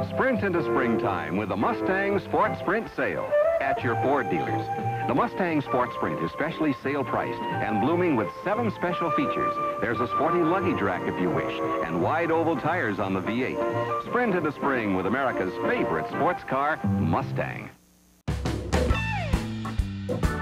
Sprint into springtime with the Mustang Sport Sprint sale at your Ford dealers. The Mustang Sport Sprint is specially sale priced and blooming with 7 special features. There's a sporty luggage rack if you wish, and wide oval tires on the V8. Sprint into spring with America's favorite sports car, Mustang.